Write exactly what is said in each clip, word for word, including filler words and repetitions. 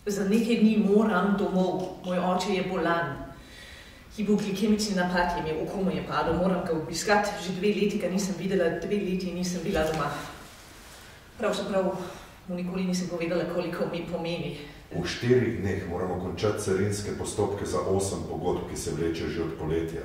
Za nekaj dni moram domov, moj oče je bolan. Hipoglikemični napad je imel, oko mu je padel, moram ga obiskati. Že dve leti ga nisem videla, dve leti nisem bila doma. Pravzaprav mu nikoli nisem povedala, koliko mi pomeni. V štirih dneh moramo končati carinske postopke za osem pogodb, ki se vleče že od poletja.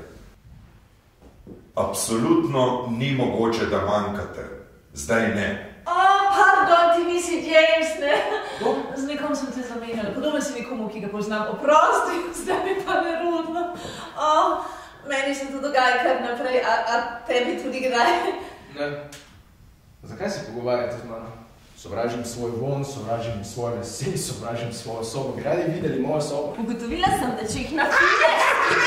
Absolutno ni mogoče, da manjkate. Zdaj ne. O, pardon, ti nisi James, ne? Z nekom sem te zamenjala. Podobno si nekomu, ki ga poznam. Oprosti, zdaj mi pa nerodno. O, meni se to dogaja kar naprej, a, a tebi tudi kdaj? Ne. Zakaj se pogovarjate z mano? Sovražim svoj von, sovražim svoje lase, sovražim svojo sobo. Bi radi videli mojo sobo? Ugotovila sem, da če jih napiješ,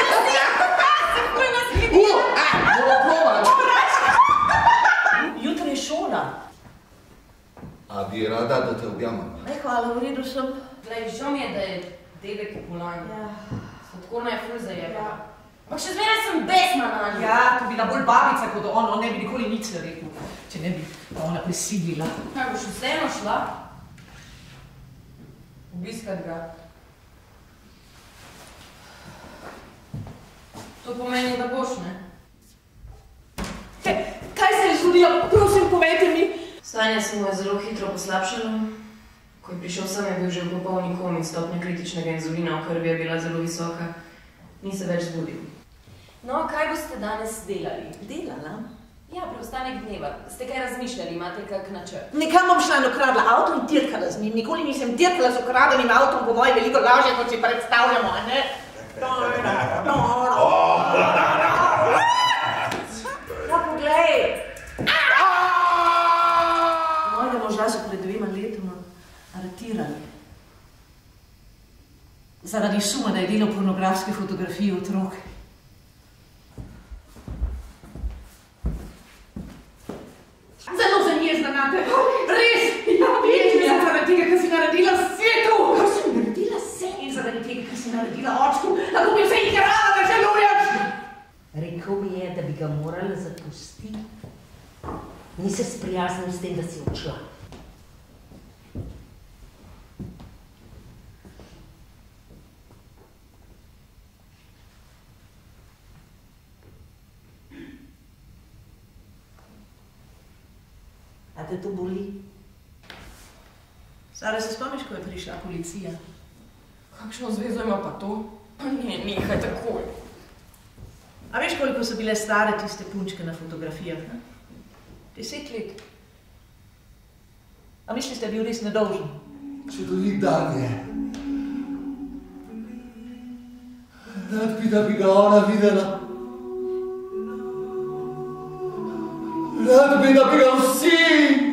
Jutri je šola. A bi rada, da te objamem? Ne, hvala, v redu sem. Glej, žal mi je, da je dedek bolan. Ja. Sladkorna je ful zajeba. Ampak še zmeraj sem besna na njo. Ja, to bi bila bolj babica kot on, on ne bi nikoli nič rekel, če ne bi ona prisilila. Kaj, boš vseeno šla? Obiskat ga. To pomeni, da boš, ne? Kaj, kaj se je zgodilo? Prosim, povejte mi. Stanje se mu je zelo hitro poslabšalo. Ko je prišel sem, je bil že v popolni komi, stopnja kritičnega inzulina v krvi je bila zelo visoka. Ni se več zbudil. No, kaj boste danes delali? Delala? Ja, preostanek dneva. Ste kaj razmišljali? Imate kak načrt? Nekam bom šla in okradla avto in dirkala z njim. Nikoli nisem dirkala z ukradenim avtom, po moje veliko lažje, kot si predstavljamo, a ne? Ja, poglej! Mojega moža so pred dvema letoma aretirali. Zaradi suma, da je delal pornografske fotografije otrok. Zelo sem jezna nate. Res! Ja, vem, ja, zaradi tega, ker si naredila svetu. Kar si naredila vse? In zaradi tega, ker si naredila očku, tako bi vse igrala, da žaluješ. Rekel mi je, da bi ga morala zapustiti. Ni se sprijaznil s tem, da si odšla. A te to boli? Sara, se spomniš, ko je prišla policija? Kakšno zvezo ima pa to? Ne, nehaj takoj. A veš, koliko so bile stare tiste punčke na fotografijah, ne? Deset let. A misliš, da je bil res nedolžen? Čudovit dan je. Rad bi, da bi ga ona videla. Rad bi, da bi ga vsi